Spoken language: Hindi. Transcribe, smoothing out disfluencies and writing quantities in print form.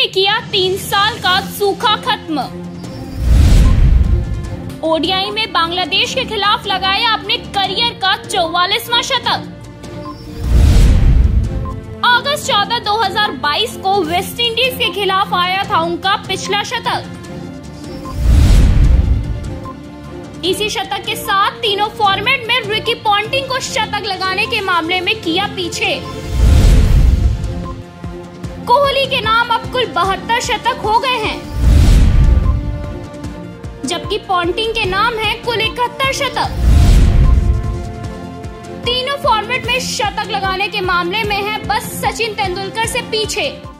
ने किया 3 साल का सूखा खत्म। ओडीआई में बांग्लादेश के खिलाफ लगाया अपने करियर का 44वां शतक। अगस्त 14, 2022 को वेस्टइंडीज के खिलाफ आया था उनका पिछला शतक। इसी शतक के साथ तीनों फॉर्मेट में रिकी पॉन्टिंग को शतक लगाने के मामले में किया पीछे। कोहली के नाम अब कुल 72 शतक हो गए हैं, जबकि पॉन्टिंग के नाम है कुल 71 शतक। तीनों फॉर्मेट में शतक लगाने के मामले में है बस सचिन तेंदुलकर से पीछे।